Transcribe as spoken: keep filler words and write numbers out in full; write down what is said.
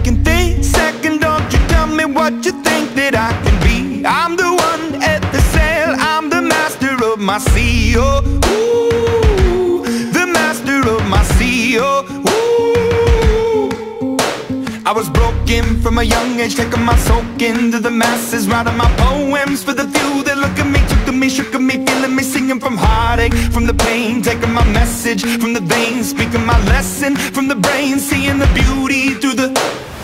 second thing. Second, don't you tell me what you think that I can be. I'm the one at the sail, I'm the master of my sea. Oh, ooh, the master of my sea. Oh, ooh. I was broken from a young age, taking my soak into the masses, writing my poems for the few that look at me, took to me, shook at me, feeling me, singing from heartache, from the pain, taking my message from the veins, speaking my lesson from the brain, seeing the beauty through the